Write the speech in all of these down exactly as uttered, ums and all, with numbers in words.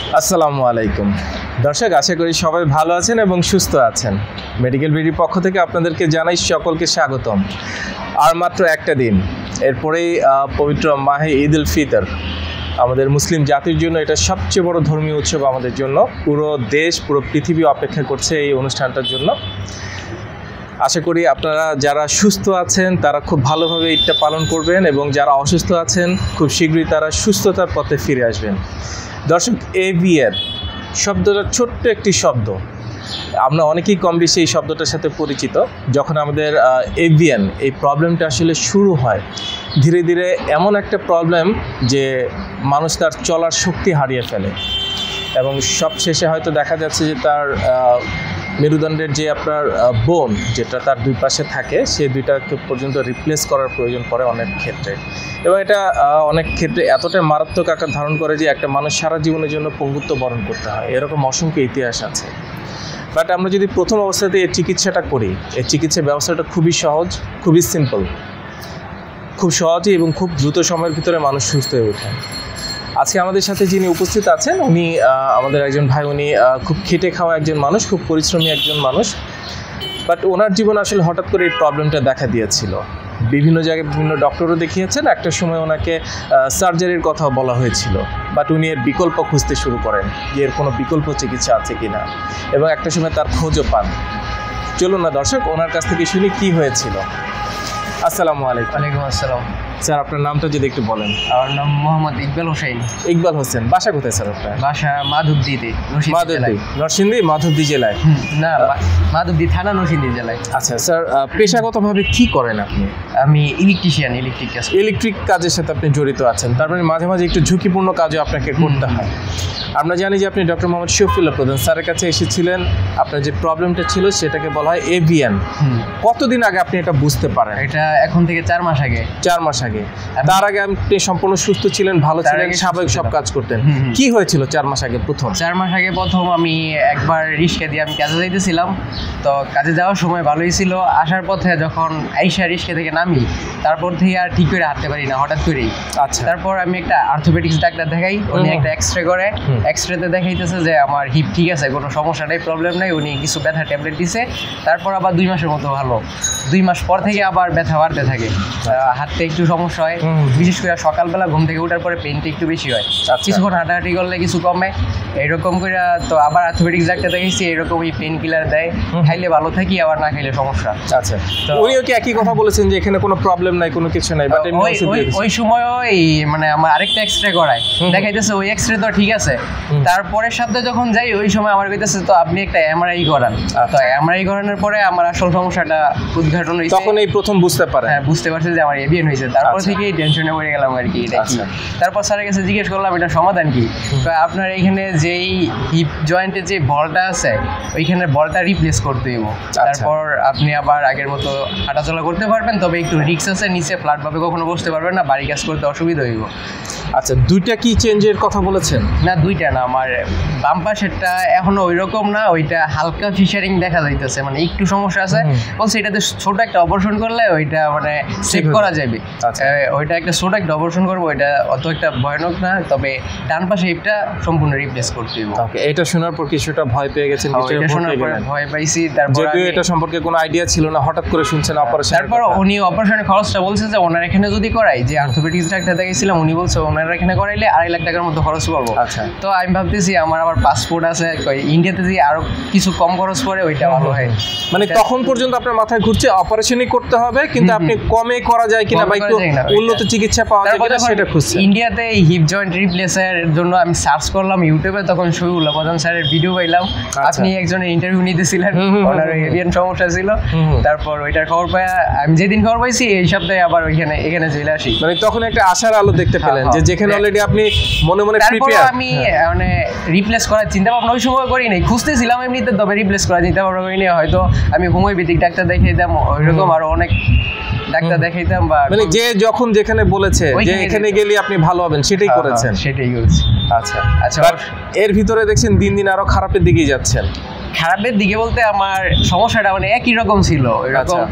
আসসালামু আলাইকুম দর্শক, আশা করি সবাই ভালো আছেন এবং সুস্থ আছেন। মেডিকেল বিডির পক্ষ থেকে আপনাদেরকে জানাই সকলকে স্বাগতম। আর মাত্র একটা দিন, এরপরেই পবিত্র মাহে ঈদ উল ফিতর। আমাদের মুসলিম জাতির জন্য এটা সবচেয়ে বড় ধর্মীয় উৎসব। আমাদের জন্য পুরো দেশ, পুরো পৃথিবী অপেক্ষা করছে এই অনুষ্ঠানটার জন্য। আশা করি আপনারা যারা সুস্থ আছেন তারা খুব ভালোভাবে ঈদটা পালন করবেন এবং যারা অসুস্থ আছেন খুব শীঘ্রই তারা সুস্থতার পথে ফিরে আসবেন। দর্শক, এভিএন শব্দটা ছোট্ট একটি শব্দ, আমরা অনেকেই কম বেশি এই শব্দটার সাথে পরিচিত। যখন আমাদের এভিএন এই প্রবলেমটা আসলে শুরু হয়, ধীরে ধীরে এমন একটা প্রবলেম যে মানুষ তার চলার শক্তি হারিয়ে ফেলে এবং সব শেষে হয়তো দেখা যাচ্ছে যে তার মেরুদণ্ডের যে আপনার বোন যেটা তার দুই পাশে থাকে, সেই দুইটাকে পর্যন্ত রিপ্লেস করার প্রয়োজন পড়ে অনেক ক্ষেত্রে। এবং এটা অনেক ক্ষেত্রে এতটাই মারাত্মক আকার ধারণ করে যে একটা মানুষ সারা জীবনের জন্য পঙ্গুত্ব বরণ করতে হয়। এরকম অসংখ্য ইতিহাস আছে। বাট আমরা যদি প্রথম অবস্থাতে এই চিকিৎসাটা করি, এই চিকিৎসা ব্যবস্থাটা খুবই সহজ, খুবই সিম্পল, খুব সহজে এবং খুব দ্রুত সময়ের ভিতরে মানুষ সুস্থ হয়ে ওঠেন। আজকে আমাদের সাথে যিনি উপস্থিত আছেন উনি আমাদের একজন ভাই। উনি খুব খেটে খাওয়া একজন মানুষ, খুব পরিশ্রমী একজন মানুষ। বাট ওনার জীবন আসলে হঠাৎ করে এই প্রবলেমটা দেখা দিয়েছিল। বিভিন্ন জায়গায় বিভিন্ন ডক্টরও দেখিয়েছেন, একটা সময় ওনাকে সার্জারির কথাও বলা হয়েছিল। বাট উনি এর বিকল্প খুঁজতে শুরু করেন যে এর কোনো বিকল্প চিকিৎসা আছে কিনা, এবং একটা সময় তার খোঁজও পান। চলুন না দর্শক, ওনার কাছ থেকে শুনি কি হয়েছিল। আসসালামু আলাইকুম। ওয়ালাইকুম আসসালাম। স্যার, আপনার নামটা যদি একটু বলেন। আমার নাম মোহাম্মদ ইকবাল হোসেন। ইকবাল হোসেন, বাসা কোথায় স্যার আপনার? বাসা মাধবদীতে, মাধবদী, নরসিংদী মাধবদী জেলায়? না, মাধবদী থানা, নরসিংদী জেলায়। আচ্ছা স্যার, পেশাগতভাবে কি করেন আপনি? আমি ইলেকট্রিশিয়ান, ইলেকট্রিক কাজ। ইলেকট্রিক কাজের সাথে আপনি জড়িত আছেন, তার মানে মাঝে মাঝে একটু ঝুঁকিপূর্ণ কাজও আপনাকে করতে হয়। আমরা জানি যে আপনি ডক্টর মোহাম্মদ শফিউল্লাহ প্রধান স্যারের কাছে এসেছিলেন। আপনার যে প্রবলেমটা ছিল সেটাকে বলা হয় এভিএন। কতদিন আগে আপনি এটা বুঝতে পারেন? এটা এখন থেকে চার মাস আগে। চার মাস আগে? তার আগে আপনি সম্পূর্ণ সুস্থ ছিলেন, ভালো ছিলেন, স্বাভাবিক সব কাজ করতেন। কি হয়েছিল চার মাস আগে? প্রথম চার মাস আগে প্রথম আমি একবার রিস্কা দিয়ে আমি কাজে যাইতেছিলাম। তো কাজে যাওয়ার সময় ভালোই ছিল, আসার পথে যখন আইসা রিস্কা থেকে নামি তারপর থেকে আর ঠিক করে হাঁটতে পারি না হঠাৎ করেই। আচ্ছা, তারপর আমি একটা অর্থোপেডিক্স ডাক্তার দেখাই। উনি একটা এক্সরে করে, এক্সরেতে দেখাইতেছে যে আমার হিপ ঠিক আছে, কোনো সমস্যা নেই, প্রবলেম নেই। উনি কিছু ব্যথা ট্যাবলেট দিছে। তারপর আবার দুই মাসের মতো ভালো। দুই মাস পর থেকে আবার ব্যথা বাড়তে থাকে, হাঁটতে একটু সমস্যা হয়, বিশেষ করে সকালবেলা ঘুম থেকে ওঠার পরে পেনটা একটু বেশি হয়। কিছুক্ষণ হাঁটাহাঁটি করলে কিছু কমে, এরকম করে। তো আবার অর্থোপেডিক্স ডাক্তার দেখাইছি, এরকমই পেন কিলার দেয়, খাইলে ভালো থাকি, আবার না খাইলে সমস্যা। আচ্ছা, তো উনিও কি একই কথা বলেছেন যে এখানে কোনো প্রবলেম নাই, কোনো কিছু নাই? বাট ওই সময় ওই মানে আমার আরেকটা এক্সরে করায়, দেখাইতেছে ওই এক্সরে তো ঠিক আছে। তারপরের সপ্তাহে যখন যাই ওই সময় আমার কইতেছে তো আপনি একটা এমআরআই করান। তো এমআরআই করানোর পরে আমার আসল সমস্যাটা উদ্ঘাটন হয়েছে। তখন এই প্রথম বুঝতে পারেন? হ্যাঁ, বুঝতে পারছি যে আমার এভিএন হয়েছে। তারপর থেকেই টেনশনে পড়ে গেলাম আর কি, এটা কি। তারপর স্যারের কাছে জিজ্ঞেস করলাম এটা সমাধান কি। আপনার এইখানে যেই হিপ জয়েন্টের যে বলটা আছে ওইখানে বলটা রিপ্লেস করতে হইব। তারপর আপনি আবার আগের মতো হাঁটাচলা করতে পারবেন, তবে একটু রিক্স আছে, নিচে ফ্ল্যাটভাবে কখনো বসতে পারবেন না, বাড়ি কাজ করতে অসুবিধা হইব। আচ্ছা, দুইটা কি চেঞ্জের কথা বলেছেন? না, দুইটা না, আমার বাম পাশেরটা এখনো ওই রকম না, ওইটা হালকা ফিশারিং দেখা যাইতেছে, মানে একটু সমস্যা আছে। বলছে এটাতে ছোট একটা অপারেশন করলে ওইটা মানে সেভ করা যাবে। ওইটা একটা ছোট একটা অপারেশন করবো, ওইটা অত একটা ভয়ানক না, তবে ডান পাশে হিপটা সম্পূর্ণ রিপ্লেস করতে হবে। ওকে, এটা শোনার পর কিছুটা ভয় পেয়ে গেছেন? এটা শোনার পর ভয় পাইছি। তারপর যদিও এটা সম্পর্কে কোনো আইডিয়া ছিল না, হঠাৎ করে শুনছেন অপারেশন। তারপর উনি অপারেশনের খরচটা বলছে যে ওনার এখানে যদি করাই, যে অর্থোপেডিক্স ডাক্তার দেখাইছিলাম উনি বলছে ওনার এখানে করাইলে আড়াই লাখ টাকার মতো খরচ পড়বো। আচ্ছা, তো আমি ভাবতেছি আমার আবার পাসপোর্ট আছে, ইন্ডিয়াতে যদি আরো কিছু কম খরচ পড়ে ওইটা ভালো হয়। মানে তখন পর্যন্ত আপনার মাথায় ঘুরছে অপারেশনই করতে হবে, কিন্তু আপনি কমে করা যায় কিনা বা একটু উন্নত চিকিৎসা পাওয়া যায় কিনা সেটা খুঁজছেন। ইন্ডিয়াতে হিপ জয়েন্ট রিপ্লেসের জন্য আমি সার্চ করলাম ইউটিউবে, তখন শফিউল্লাহ প্রধান স্যারের ভিডিও পাইলাম। আপনি একজনের ইন্টারভিউ নিতেছিলেন, ওনার এভিএন সমস্যা ছিল। তারপর ওইটার খবর পাই, আমি যেদিন খবর পাইছি এই সপ্তাহে আবার ওইখানে এখানে চলে আসি। মানে তখন একটা আশার আলো দেখতে পেলেন যে যেখানে অলরেডি আপনি মনে মনে প্রিপেয়ার। আমি মানে রিপ্লেস করার চিন্তা ভাবনা ওই সময় করি নাই, খুঁজতেছিলাম এমনিতে, তবে রিপ্লেস করার চিন্তা ভাবনা করি নাই। হয়তো আমি হোমিওপ্যাথিক ডাক্তার দেখাইতাম, ওইরকম আরো অনেক ডাক্তার দেখাইতাম, বা মানে যে যখন যেখানে বলেছে যে এখানে গেলে আপনি ভালো হবেন সেটাই করেছেন? সেটাই করেছি। আচ্ছা আচ্ছা, এর ভিতরে দেখছেন দিন দিন আরো খারাপের দিকেই যাচ্ছেন। খারাপের দিকে বলতে আমার সমস্যাটা মানে একই রকম ছিল, এরকম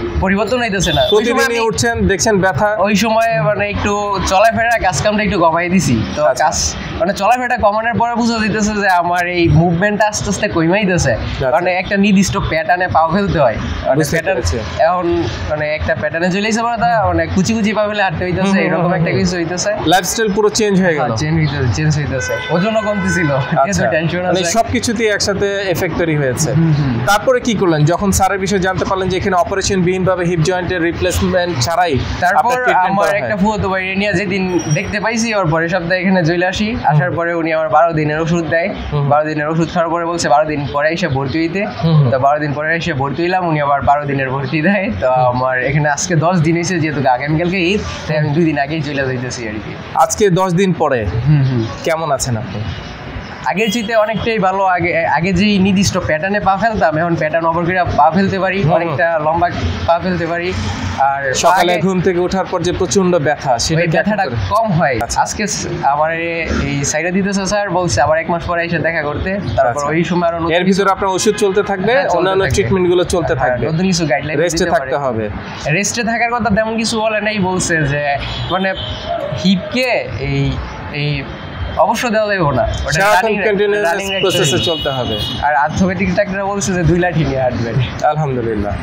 পরিবর্তন হইতেছে না। প্রতিদিনই উঠছেন দেখছেন ব্যথা, ওই সময় মানে একটু চলাফেরা কাজ কামটা একটু কমাই দিছি। তো কাজ মানে চলাফেরাটা কমানোর পরে বুঝা যাইতেছে যে আমার এই মুভমেন্টটা আস্তে আস্তে কমাইতেছে। মানে একটা নির্দিষ্ট প্যাটার্নে পা ফেলতে হয়, মানে প্যাটার্ন এখন মানে একটা প্যাটার্নে চলে এসে পরে মানে কুচি কুচি পা ফেলে হাঁটতে হইতেছে, এরকম একটা কিছু হইতেছে। লাইফস্টাইল পুরো চেঞ্জ হয়ে গেল, চেঞ্জ হইতেছে চেঞ্জ হইতেছে ওজনও কমতেছিল, টেনশন মানে সবকিছুতেই একসাথে এফেক্ট তৈরি হয়েছে। তারপরে কি করলেন যখন স্যারের বিষয়ে জানতে পারলেন যে এখানে অপারেশন বিহীন ভাবে হিপ জয়েন্টের রিপ্লেসমেন্ট ছাড়াই? তারপর আমার একটা ফুফাতো ভাই নিয়ে যেদিন দেখতে পাইছি ওর পরের সপ্তাহে এখানে চলে আসি। আসার পরে উনি আমার বারো দিনের ওষুধ দেয়, বারো দিনের ওষুধ খাওয়ার পরে বলছে বারো দিন পরে এসে ভর্তি হইতে। তো বারো দিন পরে এসে ভর্তি হইলাম, উনি আবার বারো দিনের ভর্তি দেয়। তো আমার এখানে আজকে দশ দিন এসে, যেহেতু আগামীকালকে ঈদ, তাই আমি দুই দিন আগেই চলে যাইতেছি আর কি। আজকে দশ দিন পরে কেমন আছেন আপনি? আগের চাইতে অনেকটাই ভালো। আগে আগে যে নির্দিষ্ট প্যাটার্নে পা ফেলতাম, এখন প্যাটার্ন ওভার করে পা ফেলতে পারি, অনেকটা লম্বা পা ফেলতে পারি। আর সকালে ঘুম থেকে ওঠার পর যে প্রচন্ড ব্যথা, সেটা ব্যথাটা কম হয়। আজকে আমার এই সাইডে দিতেছে স্যার, বলছে আবার এক মাস পরে এসে দেখা করতে। তারপর ওই সময় আরো এর ভিতরে আপনার ওষুধ চলতে থাকবে, অন্যান্য ট্রিটমেন্ট গুলো চলতে থাকবে, নতুন কিছু গাইডলাইন রেস্টে থাকতে হবে। রেস্টে থাকার কথা তেমন কিছু বলে নাই, বলছে যে মানে হিপকে এই এই অবশ্য দেওয়া যাবে না, ওটা রানিং রানিং প্রসেসে চলতে হবে। আর অর্থোপেডিক ডাক্তার বলছে যে দুই লাঠি নিয়ে হাঁটবেন। আলহামদুলিল্লাহ,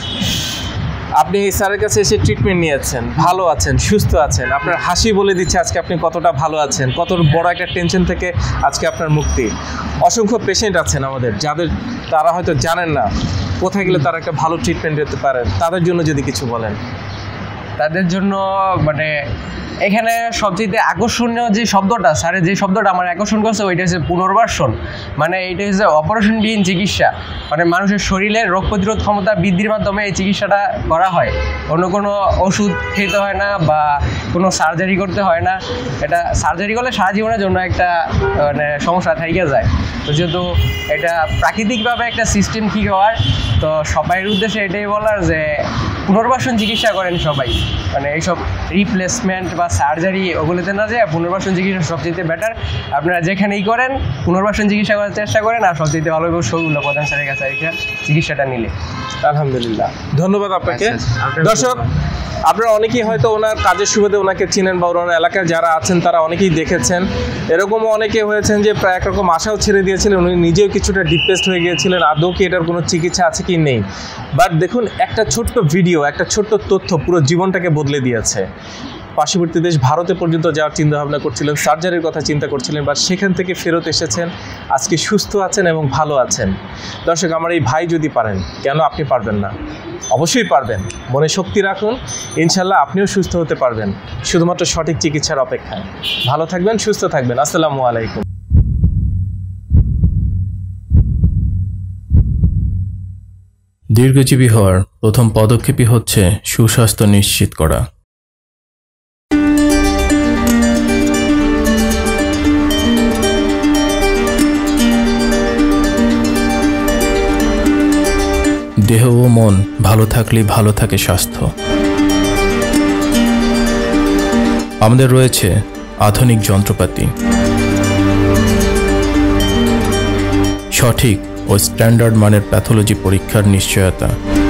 আপনি এই স্যারের কাছে এসে ট্রিটমেন্ট নিয়েছেন, ভালো আছেন, সুস্থ আছেন, আপনার হাসি বলে দিচ্ছে আজকে আপনি কতটা ভালো আছেন, কত বড় একটা টেনশন থেকে আজকে আপনার মুক্তি। অসংখ্য পেশেন্ট আছেন আমাদের, যাদের তারা হয়তো জানেন না কোথায় গেলে তারা একটা ভালো ট্রিটমেন্ট দিতে পারেন, তাদের জন্য যদি কিছু বলেন। তাদের জন্য মানে এখানে সবচেয়ে আকর্ষণীয় যে শব্দটা, স্যারের যে শব্দটা আমার আকর্ষণ করছে, ওইটা হচ্ছে পুনর্বাসন। মানে এইটা হচ্ছে অপারেশনবিহীন চিকিৎসা। মানে মানুষের শরীরের রোগ প্রতিরোধ ক্ষমতা বৃদ্ধির মাধ্যমে এই চিকিৎসাটা করা হয়। অন্য কোনো ওষুধ খেতে হয় না বা কোনো সার্জারি করতে হয় না। এটা সার্জারি করলে সারা জীবনের জন্য একটা মানে সমস্যা থেকে যায়। তো যেহেতু এটা প্রাকৃতিকভাবে একটা সিস্টেম ঠিক হওয়ার, তো সবাইয়ের উদ্দেশ্যে এটাই বলার যে পুনর্বাসন চিকিৎসা করেন সবাই। মানে এইসব রিপ্লেসমেন্ট বা সার্জারি ওগুলোতে না যায় পুনর্বাসন চিকিৎসা সবচেয়ে বেটার। আপনারা যেখানেই করেন পুনর্বাসন চিকিৎসা করার চেষ্টা করেন, আর সবচেয়ে ভালো সবগুলো প্রধান স্যারের কাছে চিকিৎসাটা নিলে। আলহামদুলিল্লাহ, ধন্যবাদ আপনাকে। দর্শক, আপনারা অনেকেই হয়তো ওনার কাজের সুবাদে ওনাকে চিনেন বা ওনার এলাকায় যারা আছেন তারা অনেকেই দেখেছেন। এরকমও অনেকে হয়েছেন যে প্রায় একরকম আশাও ছেড়ে দিয়েছিলেন, উনি নিজেও কিছুটা ডিপ্রেসড হয়ে গিয়েছিলেন, আদৌ কি এটার কোনো চিকিৎসা আছে কি নেই। বাট দেখুন, একটা ছোট্ট ভিডিও, একটা ছোট্ট তথ্য পুরো জীবনটাকে বদলে দিয়েছে। পার্শ্ববর্তী দেশ ভারতে পর্যন্ত যাওয়ার চিন্তাভাবনা করছিলেন, সার্জারির কথা চিন্তা করছিলেন, বাট সেখান থেকে ফেরত এসেছেন, আজকে সুস্থ আছেন এবং ভালো আছেন। দর্শক, আমার এই ভাই যদি পারেন, কেন আপনি পারবেন না? অবশ্যই পারবেন, মনে শক্তি রাখুন, ইনশাল্লাহ আপনিও সুস্থ হতে পারবেন, শুধুমাত্র সঠিক চিকিৎসার অপেক্ষায়। ভালো থাকবেন, সুস্থ থাকবেন। আসসালামু আলাইকুম। দীর্ঘজীবী হওয়ার প্রথম পদক্ষেপই হচ্ছে সুস্বাস্থ্য নিশ্চিত করা। দেহ ও মন ভালো থাকলেই ভালো থাকে স্বাস্থ্য। আমাদের রয়েছে আধুনিক যন্ত্রপাতি, সঠিক ও স্ট্যান্ডার্ড মানের প্যাথোলজি পরীক্ষার নিশ্চয়তা।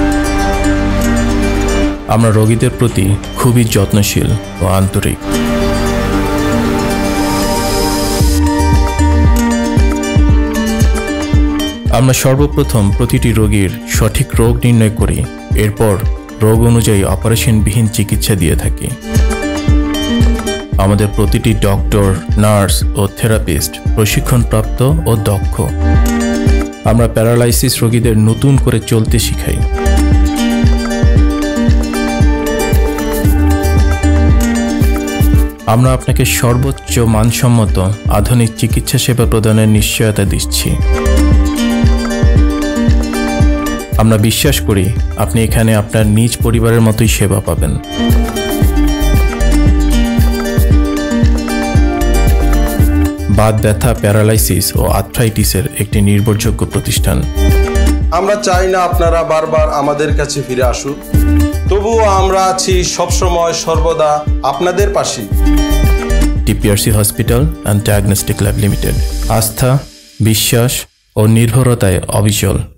আমরা রোগীদের প্রতি খুবই যত্নশীল ও আন্তরিক। আমরা সর্বপ্রথম প্রতিটি রোগীর সঠিক রোগ নির্ণয় করি, এরপর রোগ অনুযায়ী অপারেশনবিহীন চিকিৎসা দিয়ে থাকি। আমাদের প্রতিটি ডক্টর, নার্স ও থেরাপিস্ট প্রশিক্ষণপ্রাপ্ত ও দক্ষ। আমরা প্যারালাইসিস রোগীদের নতুন করে চলতে শিখাই। আমরা আপনাকে সর্বোচ্চ মানসম্মত আধুনিক চিকিৎসা সেবা প্রদানের নিশ্চয়তা দিচ্ছি। আমরা বিশ্বাস করি আপনি এখানে আপনার নিজ পরিবারের মতোই সেবা পাবেন। বাত ব্যথা, প্যারালাইসিস ও আর্থ্রাইটিসের একটি নির্ভরযোগ্য প্রতিষ্ঠান। আমরা চাই না আপনারা বারবার আমাদের কাছে ফিরে আসুন, তবুও আমরা আছি সবসময় সর্বদা আপনাদের পাশে। TPRC hospital and diagnostic lab limited, আস্থা, বিশ্বাস ও নির্ভরতায় অবিচল।